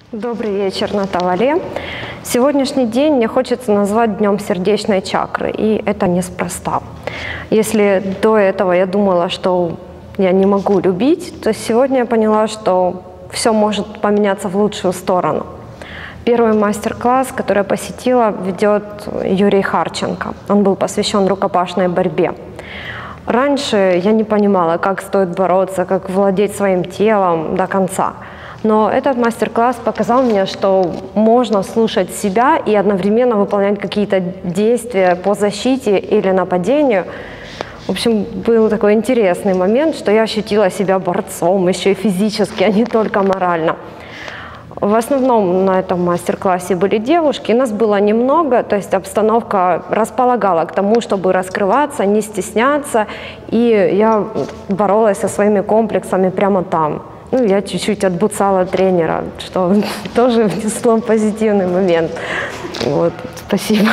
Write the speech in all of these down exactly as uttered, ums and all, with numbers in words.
Добрый вечер, Наталья. Сегодняшний день мне хочется назвать днем сердечной чакры, и это неспроста. Если до этого я думала, что я не могу любить, то сегодня я поняла, что все может поменяться в лучшую сторону. Первый мастер-класс, который я посетила, ведет Юрий Харченко. Он был посвящен рукопашной борьбе. Раньше я не понимала, как стоит бороться, как владеть своим телом до конца. Но этот мастер-класс показал мне, что можно слушать себя и одновременно выполнять какие-то действия по защите или нападению. В общем, был такой интересный момент, что я ощутила себя борцом, еще и физически, а не только морально. В основном на этом мастер-классе были девушки, нас было немного, то есть обстановка располагала к тому, чтобы раскрываться, не стесняться, и я боролась со своими комплексами прямо там. Ну, я чуть-чуть отбуцала тренера, что тоже внесло позитивный момент. Вот, спасибо.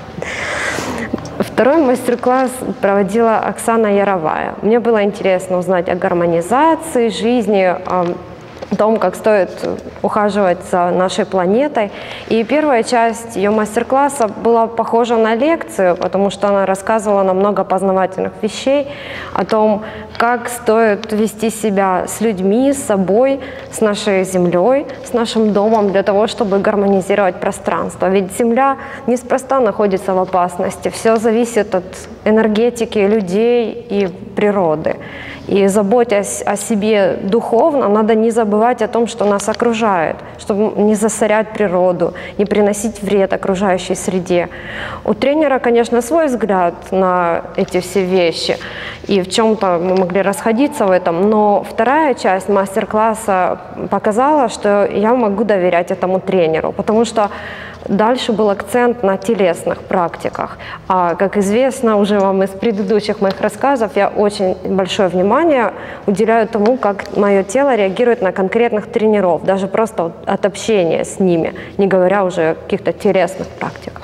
Второй мастер-класс проводила Оксана Яровая. Мне было интересно узнать о гармонизации жизни, о том, как стоит ухаживать за нашей планетой. И первая часть ее мастер-класса была похожа на лекцию, потому что она рассказывала нам много познавательных вещей о том, как стоит вести себя с людьми, с собой, с нашей Землей, с нашим домом, для того, чтобы гармонизировать пространство. Ведь Земля неспроста находится в опасности. Все зависит от энергетики людей и природы. И заботясь о себе духовно, надо не забывать о том, что нас окружает, чтобы не засорять природу, не приносить вред окружающей среде. У тренера, конечно, свой взгляд на эти все вещи, и в чем-то мы могли расходиться в этом, но вторая часть мастер-класса показала, что я могу доверять этому тренеру, потому что дальше был акцент на телесных практиках. А, как известно уже вам из предыдущих моих рассказов, я очень большое внимание уделяю тому, как мое тело реагирует на конкретных тренеров, даже просто от общения с ними, не говоря уже о каких-то телесных практиках.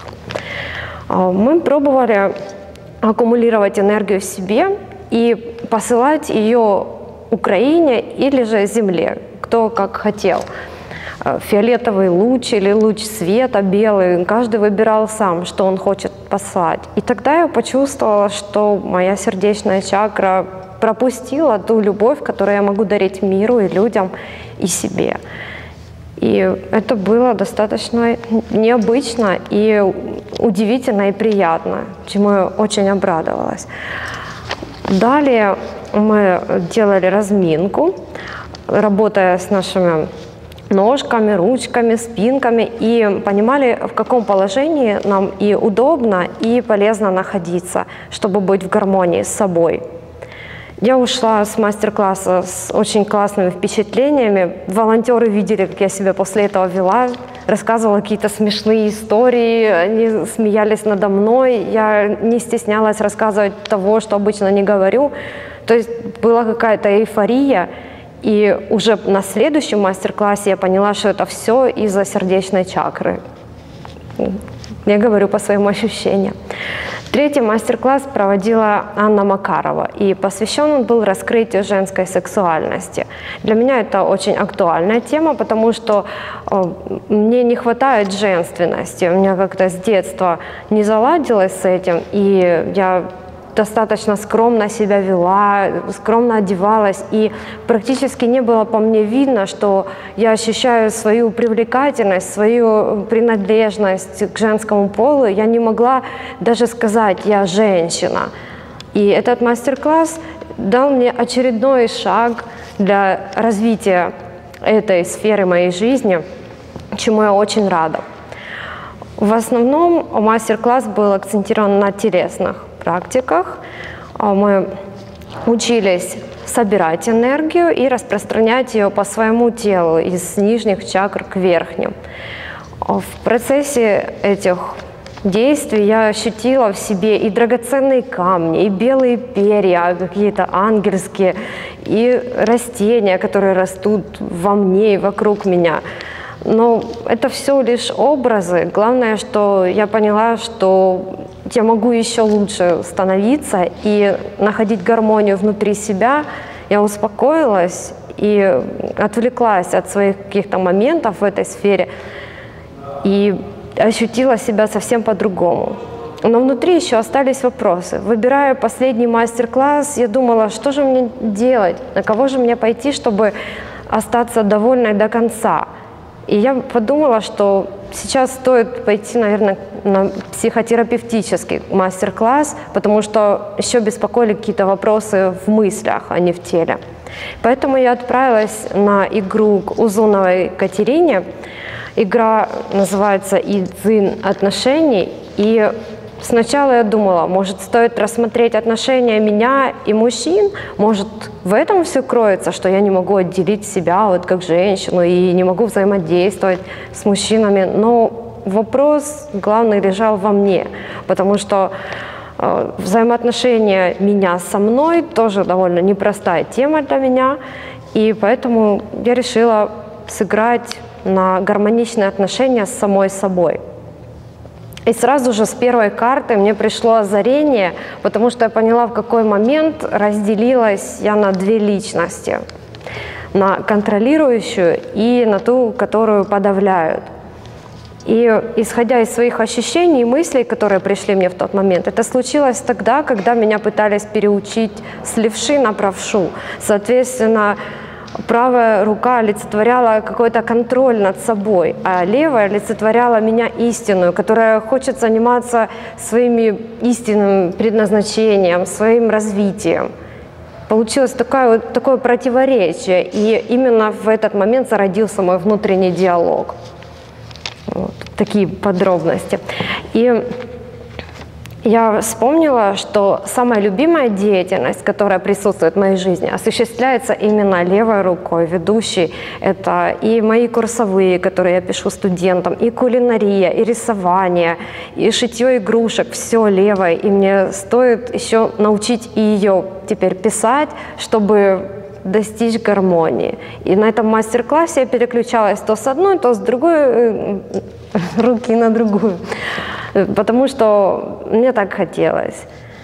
Мы пробовали аккумулировать энергию в себе и посылать ее Украине или же Земле, кто как хотел. Фиолетовый луч или луч света белый, каждый выбирал сам, что он хочет послать. И тогда я почувствовала, что моя сердечная чакра пропустила ту любовь, которую я могу дарить миру и людям, и себе. И это было достаточно необычно и удивительно и приятно, чему я очень обрадовалась. Далее мы делали разминку, работая с нашими ножками, ручками, спинками, и понимали, в каком положении нам и удобно, и полезно находиться, чтобы быть в гармонии с собой. Я ушла с мастер-класса с очень классными впечатлениями. Волонтеры видели, как я себя после этого вела, рассказывала какие-то смешные истории, они смеялись надо мной, я не стеснялась рассказывать того, что обычно не говорю. То есть была какая-то эйфория. И уже на следующем мастер-классе я поняла, что это все из-за сердечной чакры. Я говорю по своим ощущениям. Третий мастер-класс проводила Анна Макарова, и посвящен он был раскрытию женской сексуальности. Для меня это очень актуальная тема, потому что э, мне не хватает женственности. У меня как-то с детства не заладилось с этим, и я достаточно скромно себя вела, скромно одевалась, и практически не было по мне видно, что я ощущаю свою привлекательность, свою принадлежность к женскому полу. Я не могла даже сказать «я женщина». И этот мастер-класс дал мне очередной шаг для развития этой сферы моей жизни, чему я очень рада. В основном мастер-класс был акцентирован на телесных практиках. Мы учились собирать энергию и распространять ее по своему телу из нижних чакр к верхним. В процессе этих действий я ощутила в себе и драгоценные камни, и белые перья, какие-то ангельские, и растения, которые растут во мне и вокруг меня. Но это все лишь образы. Главное, что я поняла, что я могу еще лучше становиться и находить гармонию внутри себя. Я успокоилась и отвлеклась от своих каких-то моментов в этой сфере и ощутила себя совсем по-другому. Но внутри еще остались вопросы. Выбирая последний мастер-класс, я думала, что же мне делать, на кого же мне пойти, чтобы остаться довольной до конца. И я подумала, что сейчас стоит пойти, наверное, на психотерапевтический мастер-класс, потому что еще беспокоили какие-то вопросы в мыслях, а не в теле. Поэтому я отправилась на игру к Узуновой Катерине. Игра называется «Идзин отношений». И сначала я думала, может, стоит рассмотреть отношения меня и мужчин, может, в этом все кроется, что я не могу отделить себя вот как женщину и не могу взаимодействовать с мужчинами. Но вопрос главный лежал во мне, потому что э, взаимоотношения меня со мной тоже довольно непростая тема для меня, и поэтому я решила сыграть на гармоничные отношения с самой собой. И сразу же с первой карты мне пришло озарение, потому что я поняла, в какой момент разделилась я на две личности. На контролирующую и на ту, которую подавляют. И исходя из своих ощущений и мыслей, которые пришли мне в тот момент, это случилось тогда, когда меня пытались переучить с левши на правшу. Соответственно, правая рука олицетворяла какой-то контроль над собой, а левая олицетворяла меня истинную, которая хочет заниматься своими истинным предназначением, своим развитием. Получилось такое, вот, такое противоречие, и именно в этот момент зародился мой внутренний диалог. Вот, такие подробности. И я вспомнила, что самая любимая деятельность, которая присутствует в моей жизни, осуществляется именно левой рукой ведущей. Это и мои курсовые, которые я пишу студентам, и кулинария, и рисование, и шитье игрушек, все левой. И мне стоит еще научить и ее теперь писать, чтобы достичь гармонии. И на этом мастер-классе я переключалась то с одной, то с другой руки на другую, потому что мне так хотелось.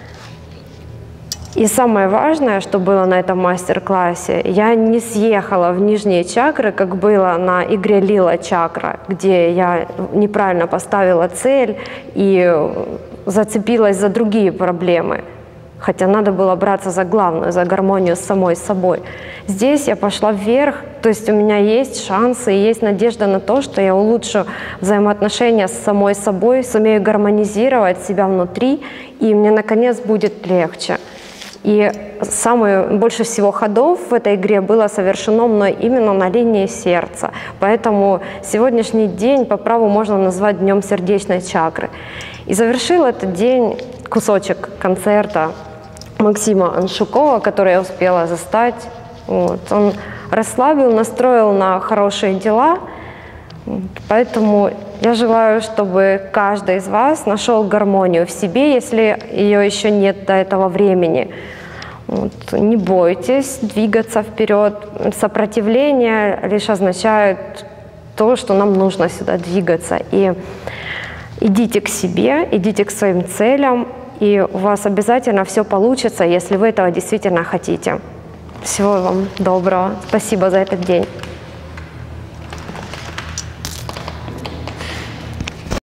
И самое важное, что было на этом мастер-классе, я не съехала в нижние чакры, как было на игре Лила Чакра, где я неправильно поставила цель и зацепилась за другие проблемы. Хотя надо было браться за главную, за гармонию с самой собой. Здесь я пошла вверх, то есть у меня есть шансы и есть надежда на то, что я улучшу взаимоотношения с самой собой, сумею гармонизировать себя внутри, и мне наконец будет легче. И самое, больше всего ходов в этой игре было совершено мной именно на линии сердца. Поэтому сегодняшний день по праву можно назвать днем сердечной чакры. И завершил этот день кусочек концерта Максима Аншукова, который я успела застать. Вот. Он расслабил, настроил на хорошие дела. Поэтому я желаю, чтобы каждый из вас нашел гармонию в себе, если ее еще нет до этого времени. Вот. Не бойтесь двигаться вперед. Сопротивление лишь означает то, что нам нужно сюда двигаться. И идите к себе, идите к своим целям, и у вас обязательно все получится, если вы этого действительно хотите. Всего вам доброго. Спасибо за этот день.